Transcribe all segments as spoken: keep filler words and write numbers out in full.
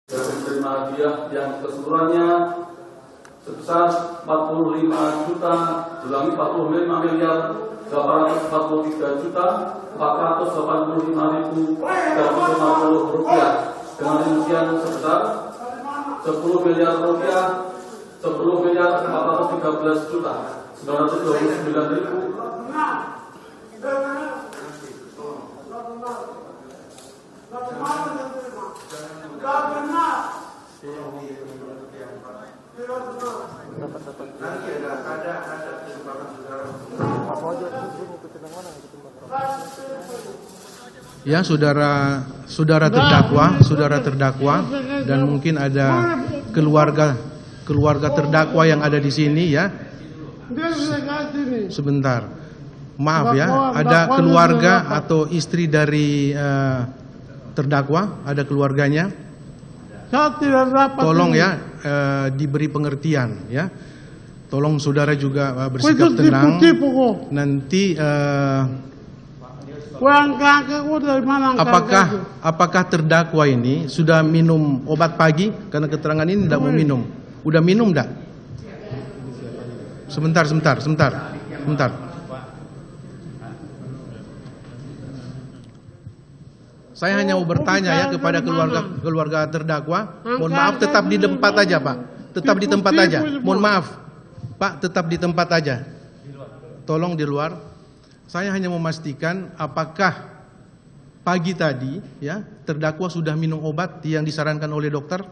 Menerima hadiah yang keseluruhannya sebesar empat puluh lima juta, ulangi empat puluh lima miliar delapan ratus empat puluh tiga juta empat ratus delapan puluh lima ribu tiga ratus lima puluh rupiah. Dengan rincian sebesar sepuluh miliar rupiah, sepuluh miliar empat ratus tiga belas juta sembilan ratus dua puluh sembilan ribu Ya, saudara saudara terdakwa, saudara terdakwa, dan mungkin ada keluarga keluarga terdakwa yang ada di sini ya. Sebentar, maaf ya, ada keluarga atau istri dari uh, terdakwa, ada keluarganya. Tolong ya uh, diberi pengertian ya. Tolong saudara juga uh, bersikap tenang. Nanti uh, apakah apakah terdakwa ini sudah minum obat pagi? Karena keterangan ini tidak mau minum. Udah minum enggak? Sebentar, sebentar, sebentar, sebentar. Saya hanya mau bertanya ya kepada keluarga keluarga terdakwa. Mohon maaf, tetap di tempat aja, Pak. Tetap di tempat aja. Mohon maaf, Pak, tetap di tempat aja. Tolong di luar. Saya hanya memastikan apakah pagi tadi ya terdakwa sudah minum obat yang disarankan oleh dokter?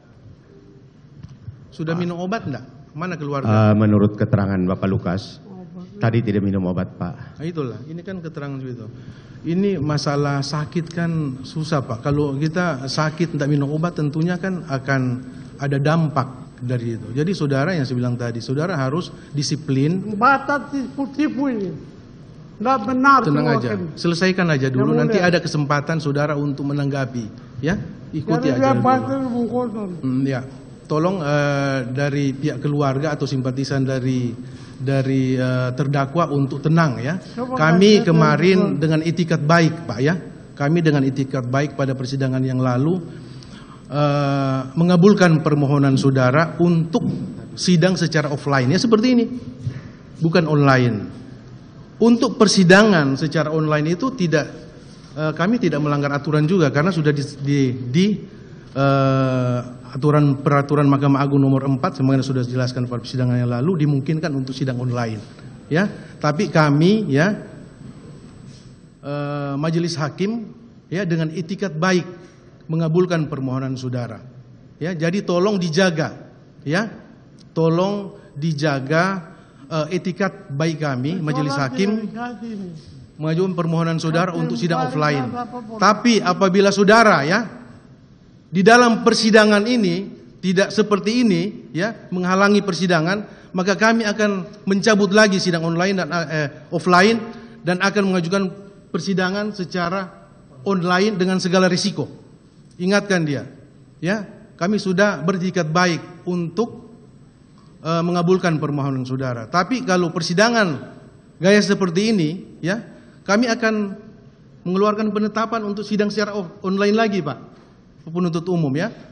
Sudah minum obat enggak? Mana keluarga? Uh, menurut keterangan Bapak Lukas, tadi tidak minum obat, Pak. Nah, itulah, ini kan keterangan itu. Ini masalah sakit kan susah, Pak. Kalau kita sakit tidak minum obat tentunya kan akan ada dampak dari itu. Jadi saudara yang saya bilang tadi, saudara harus disiplin. Batas tipu-tipu ini. Tidak benar. Tenang aja, selesaikan aja dulu. Nanti ada kesempatan saudara untuk menanggapi. Ya, ikuti aja dulu. Hmm, ya. Tolong uh, dari pihak keluarga atau simpatisan dari dari uh, terdakwa untuk tenang ya. Kami kemarin dengan itikat baik, Pak ya. Kami dengan itikat baik pada persidangan yang lalu uh, mengabulkan permohonan saudara untuk sidang secara offline ya seperti ini. Bukan online. Untuk persidangan secara online itu tidak uh, kami tidak melanggar aturan juga karena sudah di, di, di uh, aturan peraturan Mahkamah Agung nomor empat sebagaimana sudah dijelaskan pada persidangan yang lalu dimungkinkan untuk sidang online ya. Tapi kami ya uh, majelis hakim ya dengan itikat baik mengabulkan permohonan saudara ya. Jadi tolong dijaga ya. Tolong dijaga uh, etikat baik kami majelis hakim mengajukan permohonan saudara untuk sidang offline. Tapi apabila saudara ya di dalam persidangan ini tidak seperti ini ya menghalangi persidangan, maka kami akan mencabut lagi sidang online dan eh, offline dan akan mengajukan persidangan secara online dengan segala risiko. Ingatkan dia ya, kami sudah bertikat baik untuk eh, mengabulkan permohonan saudara. Tapi kalau persidangan gaya seperti ini ya, kami akan mengeluarkan penetapan untuk sidang secara online lagi, Pak penuntut umum ya.